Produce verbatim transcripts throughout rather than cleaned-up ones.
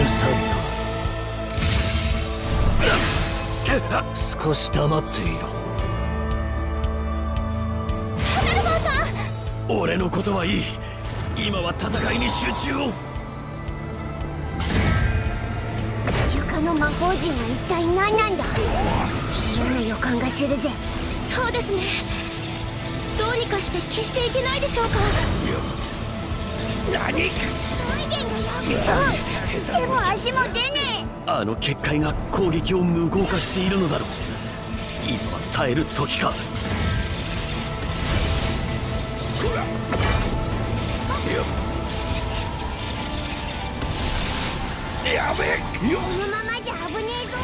るさいな。少し黙っていろ。 サンダルバーさん、 俺のことはいい。今は戦いに集中を。 床の魔法陣は一体何なんだ。嫌な予感がするぜ。 そうですね。どうにかして消していけないでしょうか。 何かそう、手も足も出ねえ。あの結界が攻撃を無効化しているのだろう。今は耐える時か。やべえ、 このままじゃ危ねえぞ。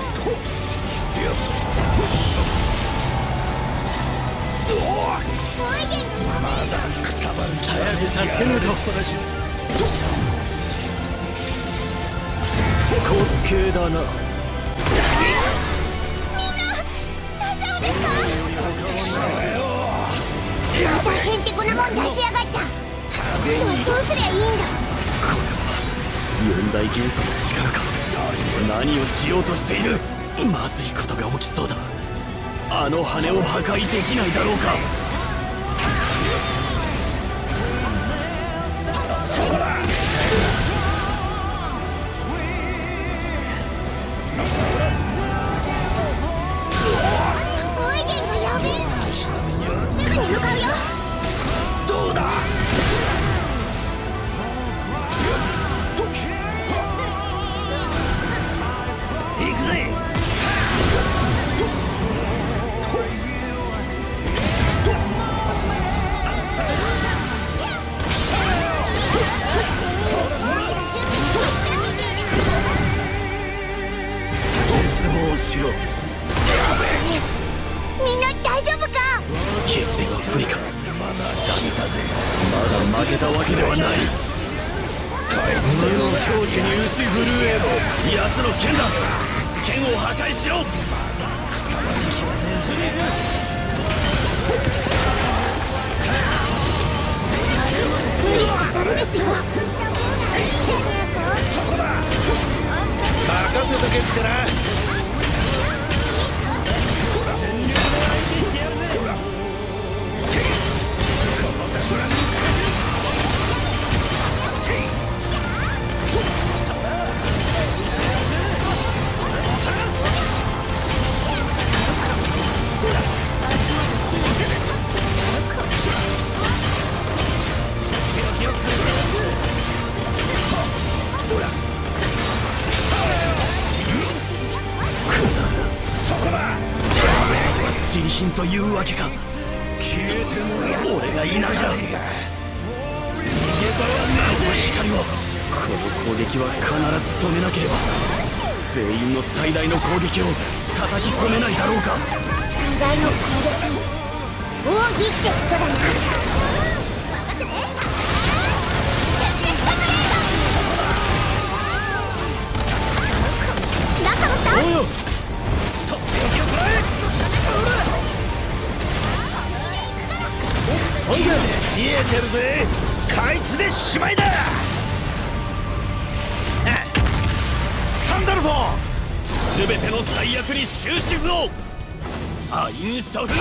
ボイゲンがまだくたばる。早く助けぬと。滑稽だな。 みんな大丈夫ですか。 またへんてこなもん出しやがった。どうすりゃいいんだ。 これは四大元素の力か。何をしようとしている。まずいことが起きそうだ。あの羽を破壊できないだろうか。そうだ。 ボイゲンがやべえ。すぐに向かうよ。 どうだ。行くぜ。絶望しろ。 みんな大丈夫か。 形勢は不利か。まだダメだぜ。まだ負けたわけではない。胸の境地に打ち震えろ。奴の剣だ。剣を破壊しろ。 無理しちゃダメですよ。 そこだ。任せとけってな。自利品というわけか。消えても俺がいなきゃ。逃げ場はない。この光を、この攻撃は必ず止めなければ全員の最大の攻撃を叩き込めないだろうか。 最大の攻撃、奥義ってことだな。中もった。 おうよ。とっておきをくらえ。ほんで見えてるぜ。かいつでしまいだ。サンダルフォー、全ての最悪に終止符を。アインシャフルオール。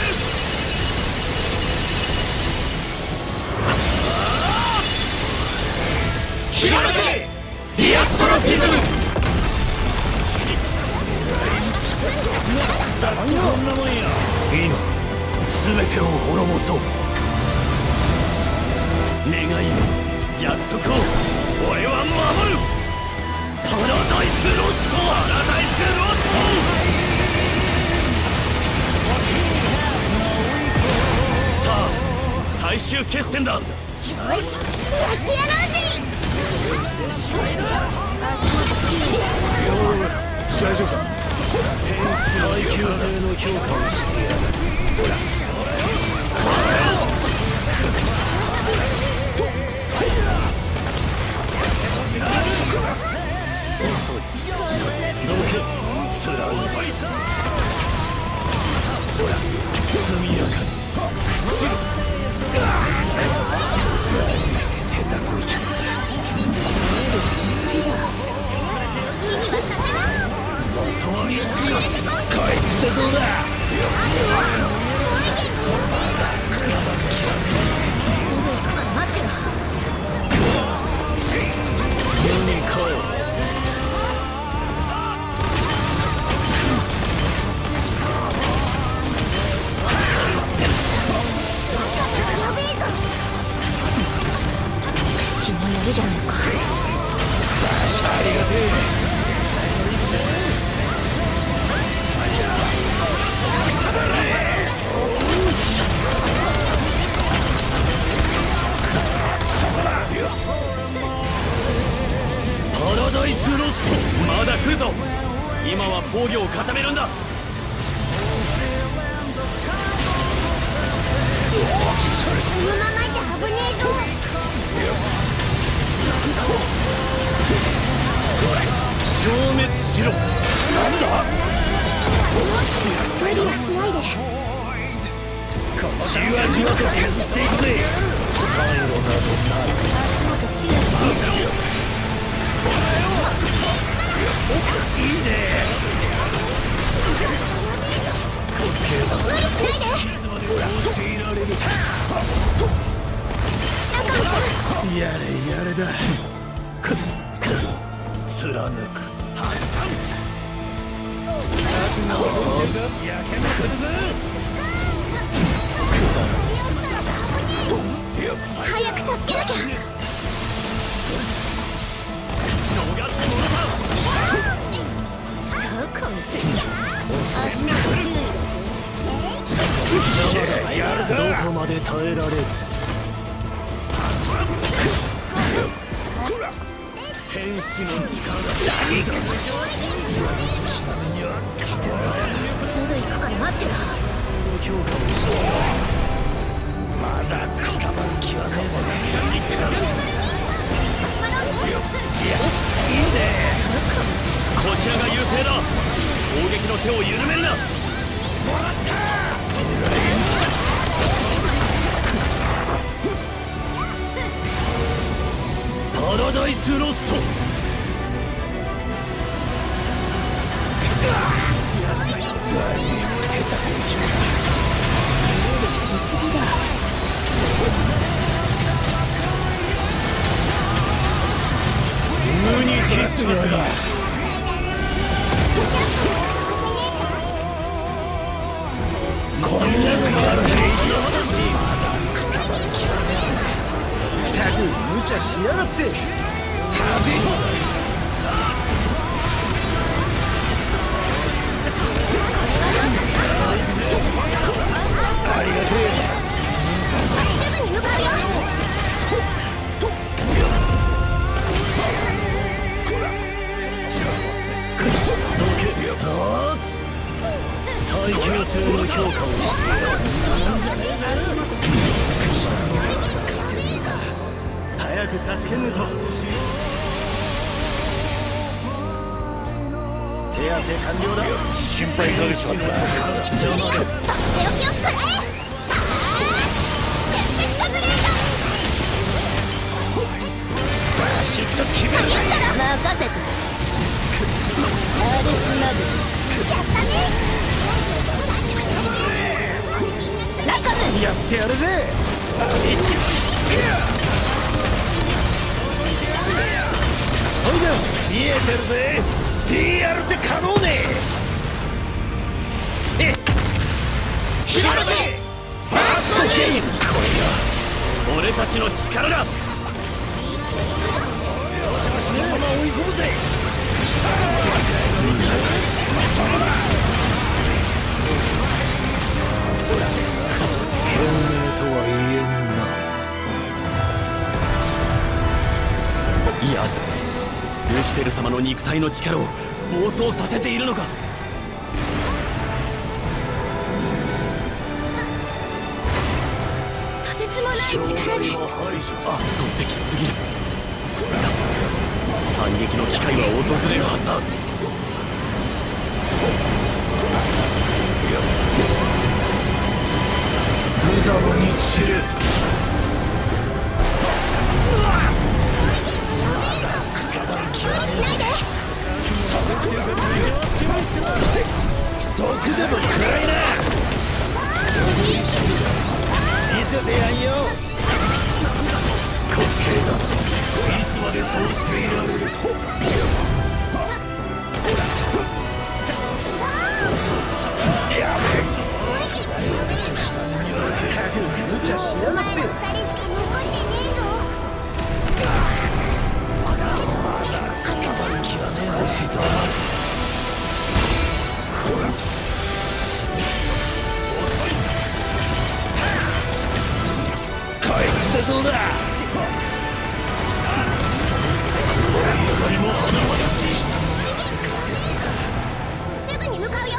広げてディアストロフィズム。ざっとこんなもんや。今全てを滅ぼそう。願いを、約束を俺は守る。パラダイスロスト、パラダイスロスト。さあ最終決戦だ。よし、 やってやろうぜ。 大丈夫か。天使耐久性の評価をしてやる。遅い。どけ。つらう。速やかに。朽ちろ。下手こいちゃった。 しすぎだ。 るじゃないか。 ありがてえ。パラダイスロスト、まだ来るぞ。今は防御を固めるんだ。 このままじゃ危ねえぞ。 消滅しろ。なんだ。 無理はしないで。 じわじわと削っていくぜ。退路などない。いいね。 無理しないで。 そうしていられる。やれやれだ。くっ貫く。やけまするぞ。 早く助けなきゃ。 逃すものだ。 どこ見て殲滅する。どこまで耐えられる。天使の力だ。何がすぐ行くから待ってろ。 まだ捕まる気はねえぜ。いや、いいね。こちらが優勢だ。攻撃の手を緩めるな。もらった。パラダイスロスト。無にキスだ。こんなのあるね。たく無茶しやがって。ありがてえ。 すぐに向かうよ。 耐久性の評価をしてやる。早く助けぬと。手当て完了だ。心配かけちまった。邪魔だ。 とっておきをくれ。 バシッと決める。 任せて。アルスナブ。やったね。ラカム。 やってやるぜ。一瞬。おいで。見えてるぜ。ディーアール って可能ね。え。ひらめけ。ファーストゲーム。これが俺たちの力だ。よしよしのまま追い込むぜ。そうだ。本命とは言えんな。いや、ルシフェル様の肉体の力を暴走させているのか。 とてつもない力です。 圧倒的すぎる。反撃の機会は訪れるはずだ。無様に散る。毒でも食らいな。見せてやんよ。滑稽だ。いつまでそうしていられる。やべえ。無茶しやがって。 お前ら二人しか残ってねえぞ。 はどうだ。光も花ますぐに向かうよ。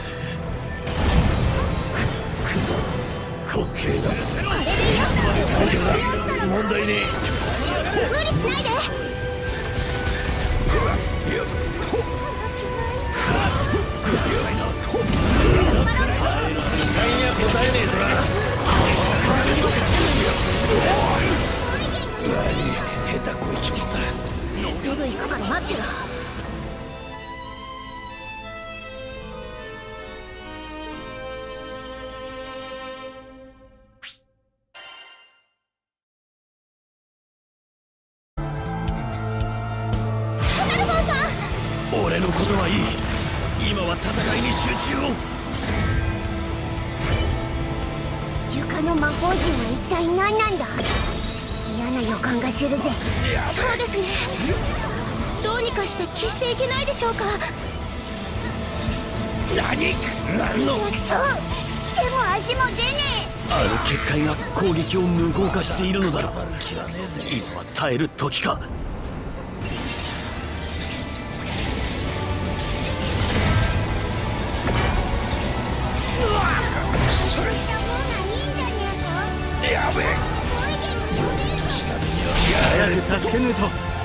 滑稽だ。問題ねえ。 無理しないで。 期待には応えねえとな。下手こいちまった。 すぐ行くから待ってろ。 俺のことはいい。今は戦いに集中を。 床の魔法陣は一体何なんだ。嫌な予感がするぜ。 そうですね。どうにかして消していけないでしょうか。 何何の。 そう手も足も出ねあの結界が攻撃を無効化しているのだろう。今は耐える時か。やべえ。早く助けぬと。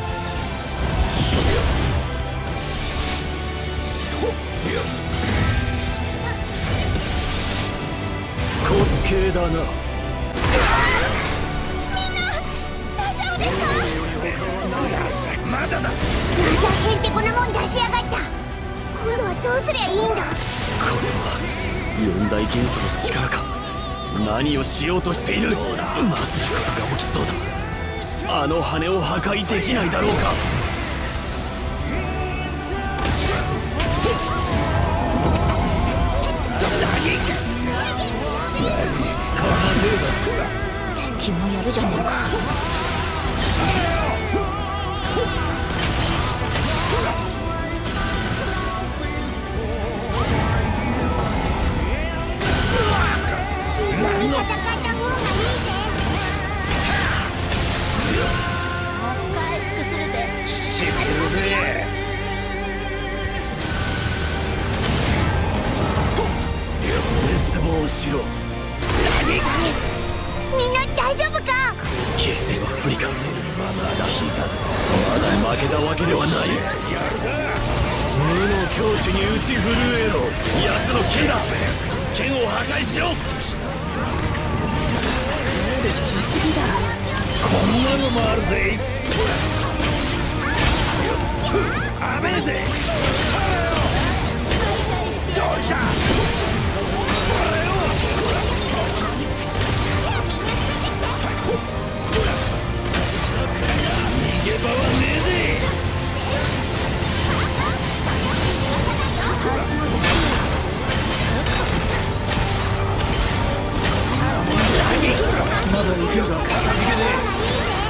滑稽だな。 みんな大丈夫ですか。 まだだ。 え。またへんてこなもん出しやがった。今度はどうすりゃいいんだ。 これは四大元素の力か。何をしようとしている。まずいことが起きそうだ。あの羽を破壊できないだろうか。 敵もやるじゃねえか。慎重に戦った方がいいぜ。回復するぜ。 しびるぜ。絶望しろ。 みんな大丈夫か。 形勢は不利か。まだ引いたぞ。まだ負けたわけではない。無の境地に打ち震えろ。奴の剣だ。剣を破壊しろ。こんなのもあるぜ。危ねえぜ。どうした。逃げ場はねえぜ。まだ行けるか。かたじけねえ。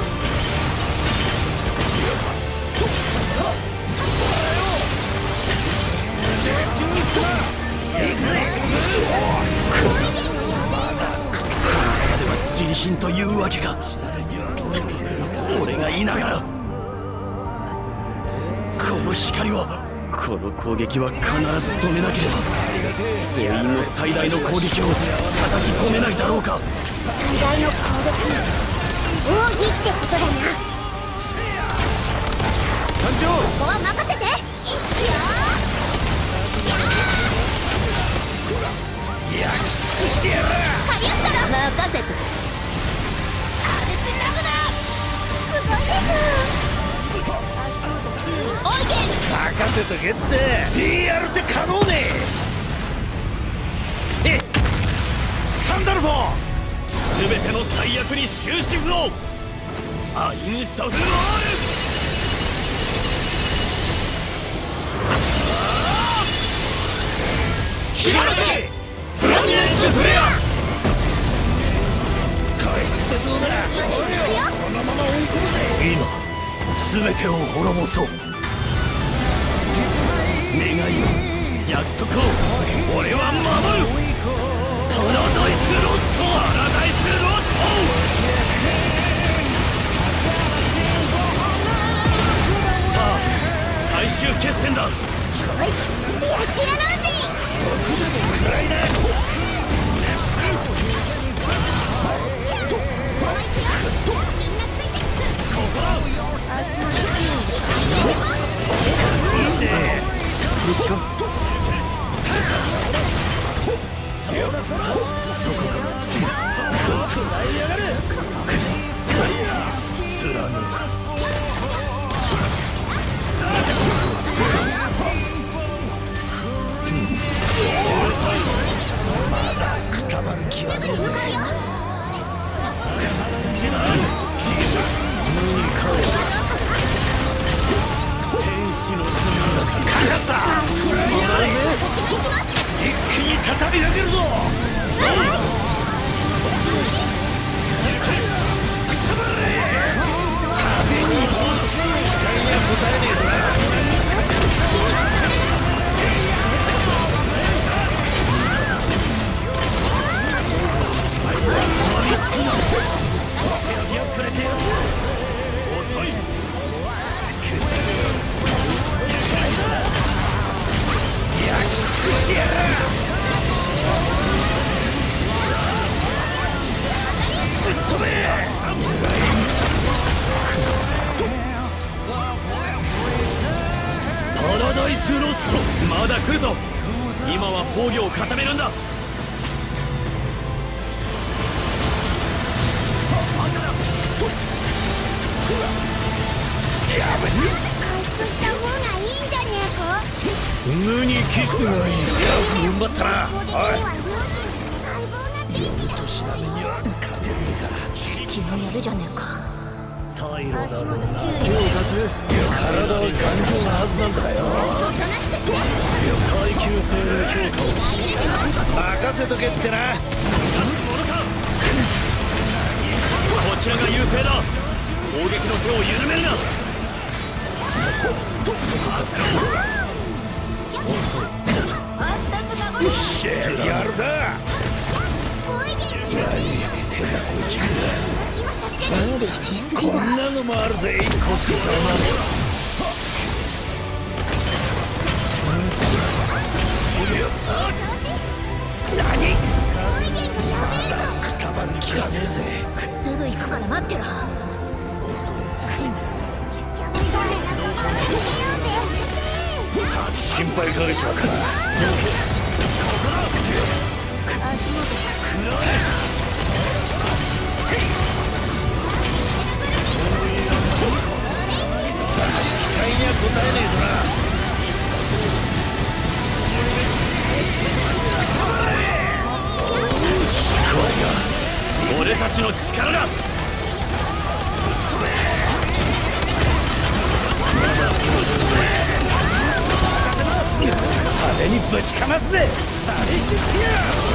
自利品というわけか。俺がいながらこの光を。この攻撃は必ず止めなければ全員の最大の攻撃を叩き込めないだろうか。 最大の攻撃、奥義ってことだな。 艦長、 ここは任せて。いっすよ。 焼き尽くしてやる。 カリウスから任せて。アルスラグだ。すごいです。おいけ。 任せとけって。 ディーアール って可能ねえ。へっサンダルフォー。全ての最悪に終止符を。アインシャフロール。開けプラミエンスフレア。返してどうだ。このまま追い込むぜ。今全てを滅ぼそう。願いを約束を俺は守る。パラダイスロスト。パラダイスロスト。 よし、やってやろうぜ。みんなついてきて。足元注意。いいね。そらそら、そこから食らいやがれ。貫くまだくたばる気はねえぜ。天使の隅の中かかった一気に畳みかけるぞ。パラダイスロスト、まだ来るぞ。今は防御を固めるんだ。回復した方がいいんじゃねえか。無にキスがいい。踏ん張ったな。おい、夜としなめには勝てねえから気がやるじゃねえか。平らだろうな。手を貸す。体は頑丈なはずなんだよ。おとなしくして。耐久性の強化を任せとけってな。こちらが優勢だ。攻撃の手を緩めるな。そこそこか。遅い。やるだ。無理しすぎだ。こんなのもあるぜ。少し我慢。何？まだくたばる気がねえぜ。すぐ行くから待ってろ。遅い。心配かけちゃうから。足元食らえ。期待には応えねえとな。これが俺たちの力だ。派手にぶちかますぜ。あれしてくれよ。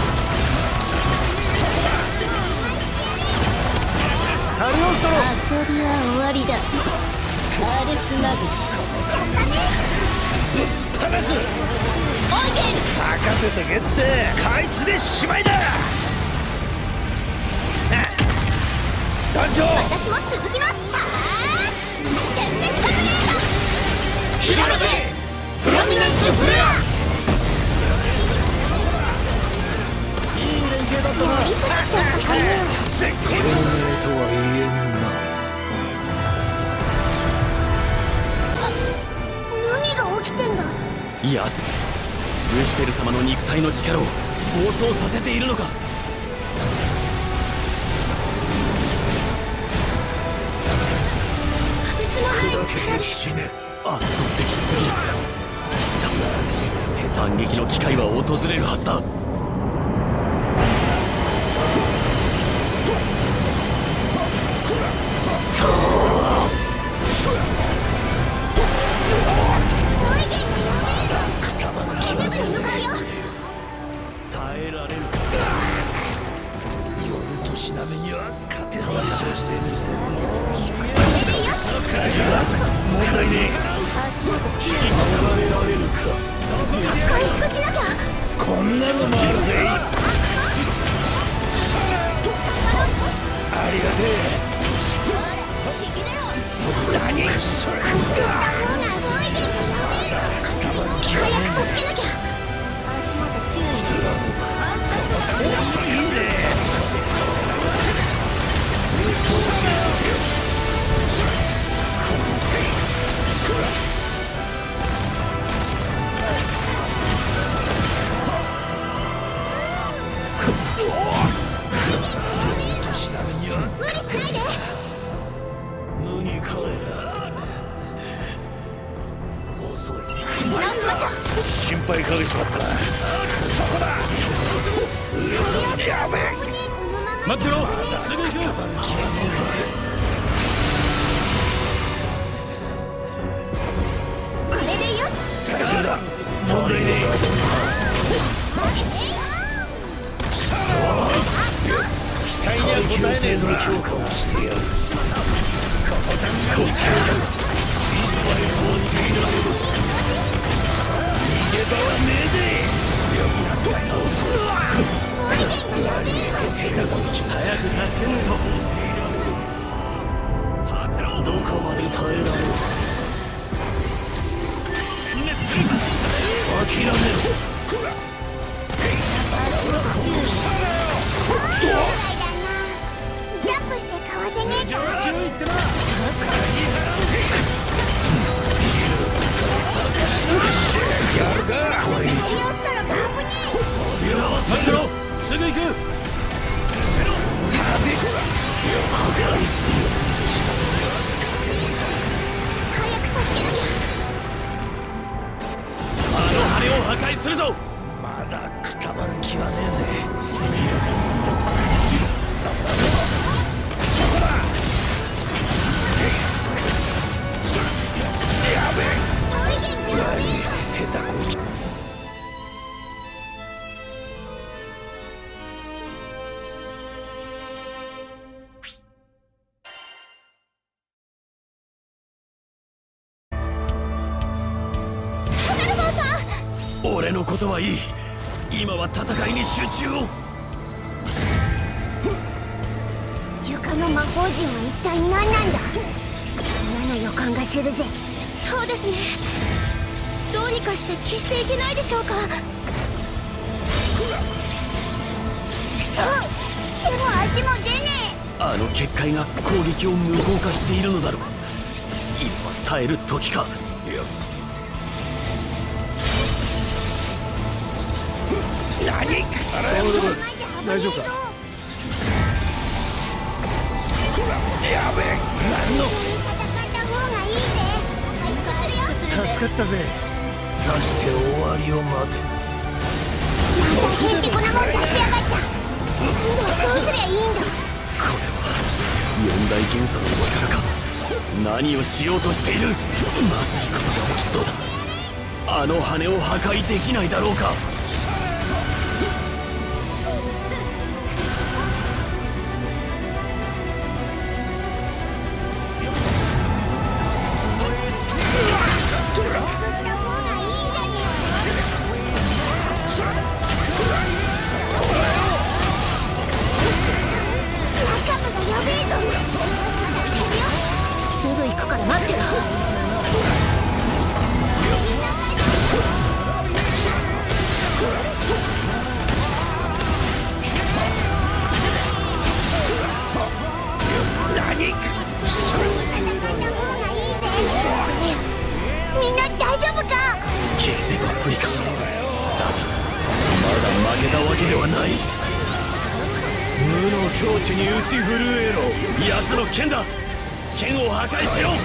ハリオンストロー。遊びは終わりだ。アルスマグぶっ放す。任せとけって。こいつでしまいだ。団長、私も続きます。全面カズレード。広げてプロミネンスプレア。いい連携だったな。絶好調とは言えんな。何が起きてんだ。いや、ルシフェル様の肉体の力を暴走させているのか。とてつもない力です。圧倒的すぎる。反撃の機会は訪れるはずだ。耐えられるか。夜としなめには勝てない。対処してみせる。問題ねえ。足元引き離れられるか。回復しなきゃ。こんなのもあるぜ。ありがてえ。そこ何？それか。まだくたばる気気はねえぜ。 助けなきゃ。足元注意。 いいね。 無理しないで。 何か遅い。 直しましょう。 心配かけちまったな。そこだ。やべえ。待ってろ。すぐ行く。 これでよし。 大丈夫だ。問題ねえ。期待には応えねえぞ。強化をしてやる。滑稽だ。いつまでそうしているのだ。逃げ場はねえぜ。早く助けないと。どこまで耐えられる。殲滅する。諦めろ。 ジャンプしてかわせねえか。 注意ってな。やるか。これ以上。 ストローが危ねいや、待ってろ。すぐ行く。破壊する。 早く助けなきゃ。 あの羽を破壊するぞ。まだくたばる気はねえぜ。速やかにしろ。そこだ。やべえ。何下手こいち。俺のことはいい。今は戦いに集中を。 床の魔法陣は一体何なんだ。嫌な予感がするぜ。 そうですね。どうにかして消していけないでしょうか。 くそ、でも足も出ねえ。 あの結界が攻撃を無効化しているのだろう。今は耐える時か。いや、何か大丈夫か。やべえ。何の戦った方がいいぜ。 助かったぜ。さして終わりを待て。 なんかへんてこなもん出しやがった。今度はどうすりゃいいんだ。 これは四大元素の力か。何をしようとしている。まずいことが起きそうだ。あの羽を破壊できないだろうか。 すぐ行くから待ってろ。 みんな大丈夫か。 形勢は不利か。だがまだ負けたわけではない。無の境地に打ち震えろ。奴の剣だ。剣を破壊しろ。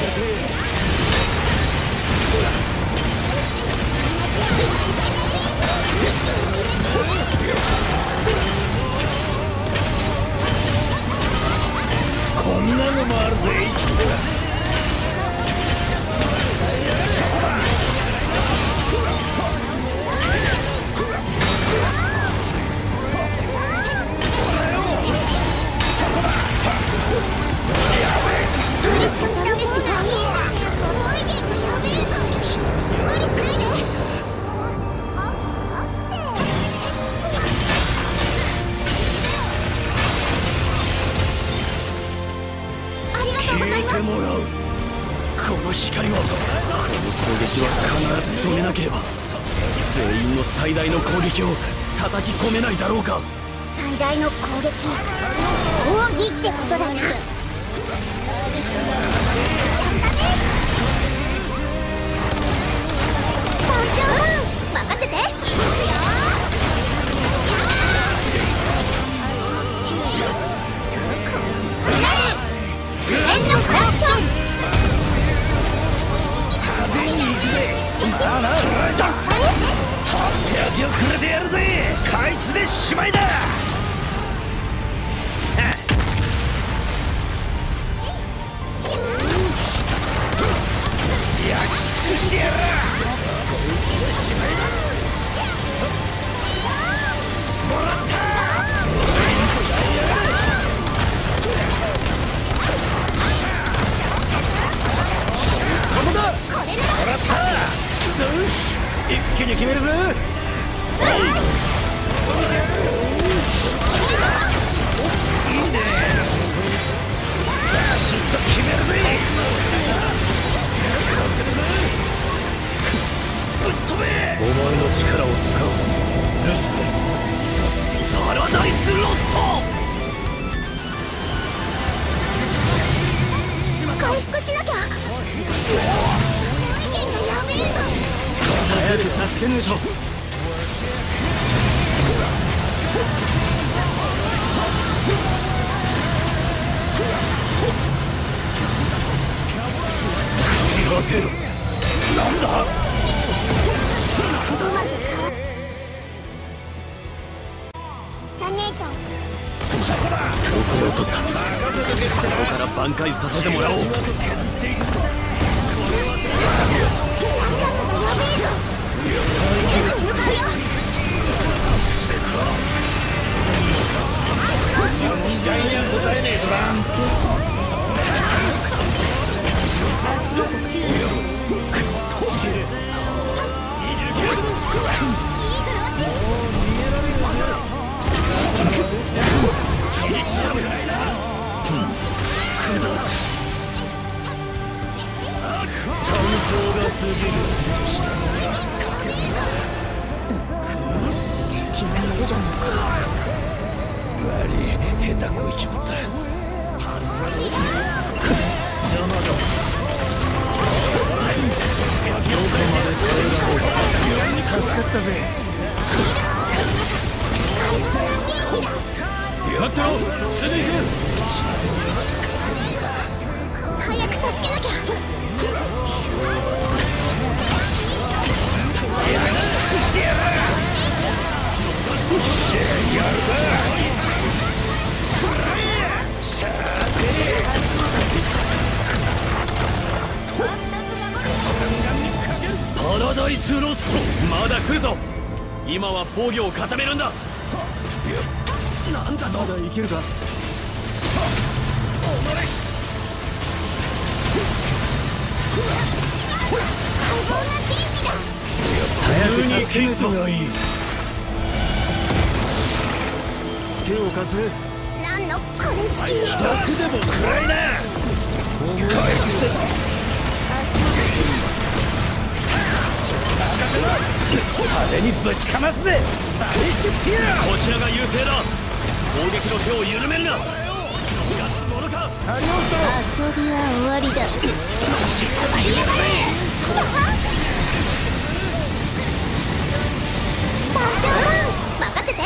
こんなのもあるぜ。消えてもらう。 この光はこの攻撃は必ず止めなければ全員の最大の攻撃を叩き込めないだろうか。 最大の攻撃、奥義ってことだな。パッション任せて。いくよ。変のクラクション。 派手に行くぜ。まあな、手当てをくれてやるぜ。こいつでしまいだ。焼き尽くしてやら。こいつでしまいだ。もらった。ここだ。もらった。よし、一気に決めるぜ。いいね。バシッと決めるぜ。ぶっ飛べ。お前の力を使うぞレスト。パラダイスロスト。 回復しなきゃ。 早く助けねえと。口当てろ。なんだ。 サネート。 そこだ。ここを取った。ここから挽回させてもらおう。期待には応えねえとな。 敵がいるじゃないか。 悪い、下手こいちまった。邪魔だ。どこまで耐えられるか。助かったぜ。待ってろ、すぐ行く。 早く助けなきゃ。 焼き尽くしてやる。やるか。さてパラダイスロスト。まだ来るぞ。今は防御を固めるんだ。なんだと。まだいけるか。早く助けるぞ。がいい。手を貸す。 なんのこれ好き。 楽でも暗いな。返すで。派手にぶちかますぜ。こちらが優勢だ。攻撃の手を緩めるな。逃がすものか。 遊びは終わりだ。パッション任せて。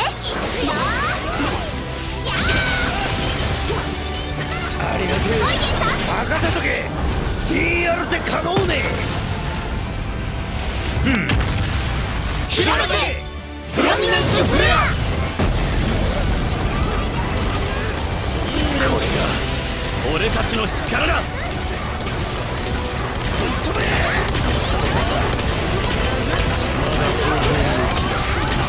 ありがとう。任せとけ。 ティーアール って可能ね。うん広げてプロミネンスフレア。 これが俺たちの力だ。飛べ。まだそういううちだ。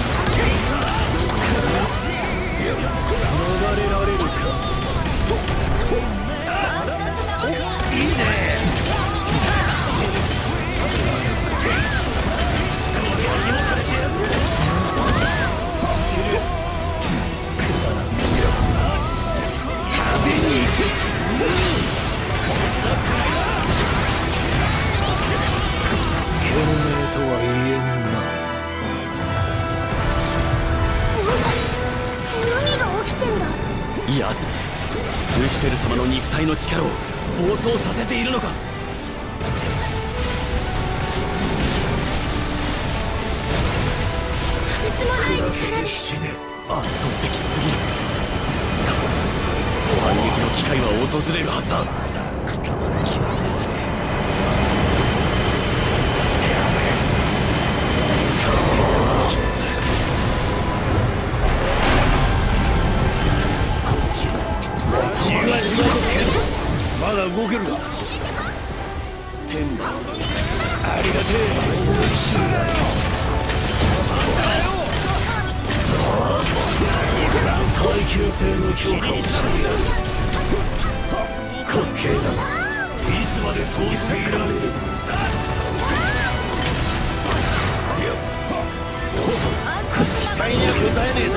逃れられるか。いいね。 やつルシフェル様の肉体の力を暴走させているのか。 とてつもない力です。 圧倒的すぎる。反撃の機会は訪れるはずだ。 まだ動けるか。 天馬ありがてえ。耐久性の強化をしてやる。滑稽だ。いつまでそうしていられる。期待には応えねえな。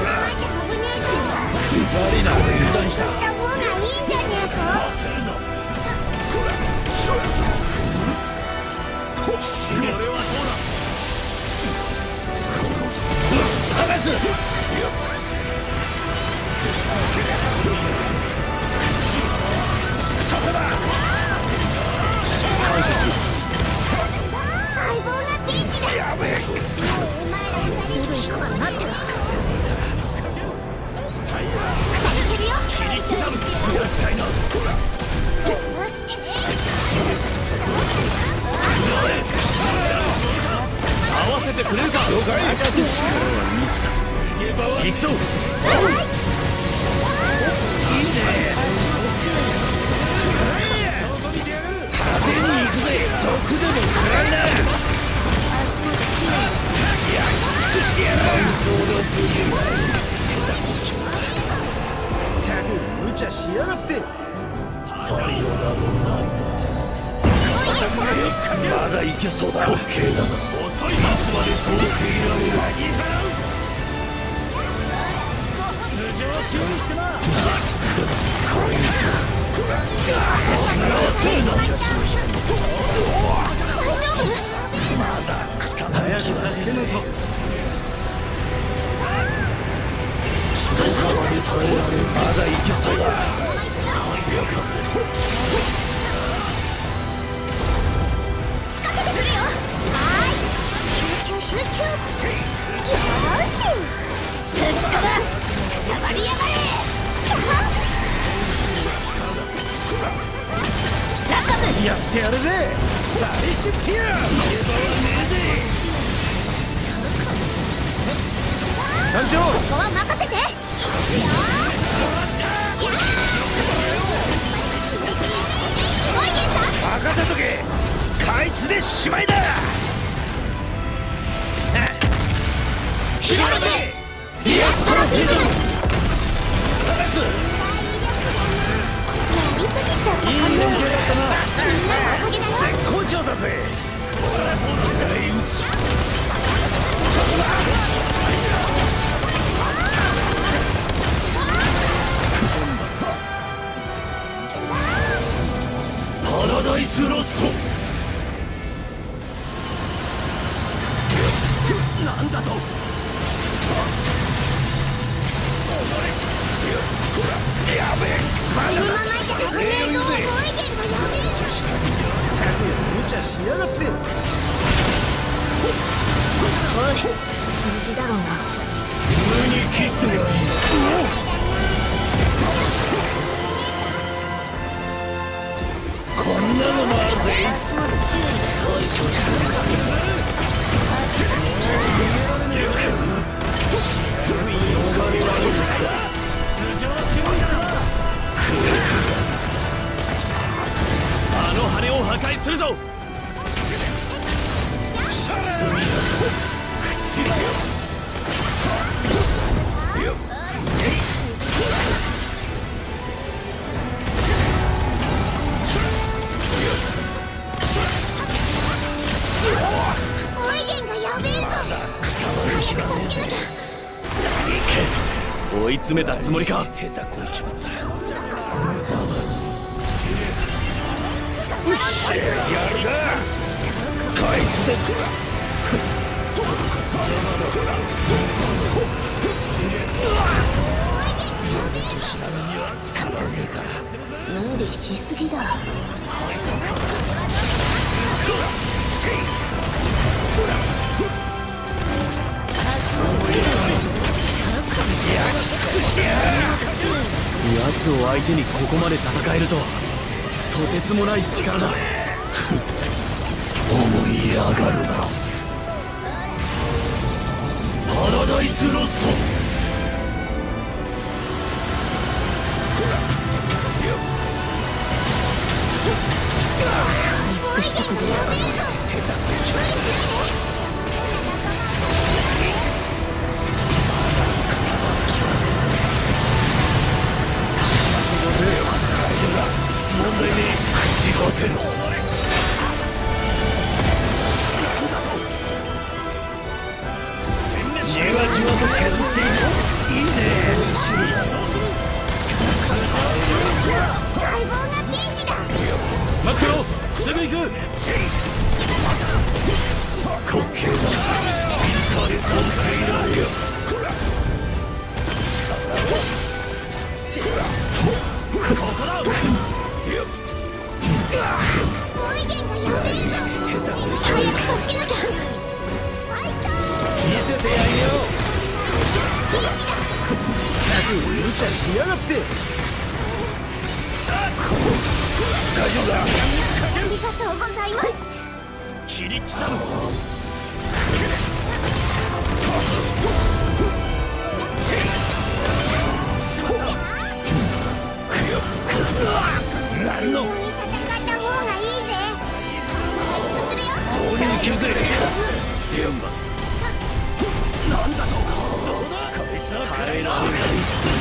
悪いな、油断した。 した方がいいんじゃねえか。 死ね。これはどうだ。探す。そこだ。 感謝する。 相棒がピンチだ。 やべえ。 お前ら二人で行くからなってば。 タイヤ。 いけるよ。 切り刻む。やっちゃいな。ほら。 合わせてくれるか。 了解。 力は満ちた。行くぞ。 いいね。派手に行くぜ。毒でも食らいな。焼き尽くしてやる。感情がすぎる。下手こっちゃった。ったく無茶しやがって。太陽などない。まだいけそうだ。滑稽だな。遅い。いつまでそうしていられる。頭上しに行ってな。こいつ大丈夫？ まだ早く助けないと。人様に耐えられる。まだいけそうだ。よこせ。 するよ。はい。集中集中。よーし。すっとば。くたばりやがれ。ラカブ。 やってやるぜ。ダリッシュピア。逃げ場はねえぜ。団長。 ここは任せて。よー。すごいゲンさん。 任せとけ。あいつでしまいだ。 ひらめけディアストロフィズム。 探す。 やりすぎちゃったかな。 いい連携だったな。 みんなのおかげだよ。 絶好調だぜ。大打ち。そこだ。パラダイスロスト。 なんだと。 やべえ。まだこのままじゃ危ねえぞ。ボイゲンがやべえ。 たく無茶しやがって。 おい無事だろうな。 無にキスがいい。こんなのもあるぜ。対処してみせてやる。よくよがり悪いか。頭上しまったな。 あの羽を破壊するぞ。 速やか口よ。よボイゲンがやべえぞ。早く助けなきゃ。 追い詰めたつもりか。 下手こいちまった。やるか。こいつでくら。邪魔だ。 しなみには勝てねえから。 無理しすぎだ。 奴を相手にここまで戦えるとはとてつもない力だ。 思い上がるな。パラダイスロスト。 回復してくれる。 下手くちゃ問題に朽ち果てろ。じわじわと削っていこう。いいね。 相棒がピンチだ。 マクロすぐ行く。 滑稽だ。いつまでそうしていられるよ。ここだ。 ボイゲンがやべえぞ。 下手くちゃ早く助けなきゃ。ファイト見せてやるよ。無茶しやがって。大丈夫だ。 ありがとうございます。 切り刻む。 慎重に戦った方がいいぜ。回復するよ。 棒に切るぜ。 なんだと。こいつは華麗な破壊。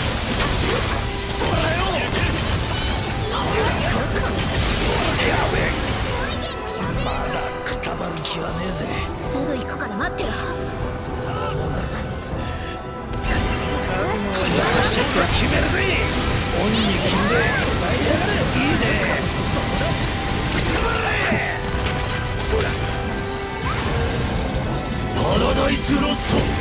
まだくたばる気はねえぜ。 すぐ行くから待ってろ。 シェフは決めるぜ。鬼に決めて舞い上がれ。いいね。パラダイスロスト。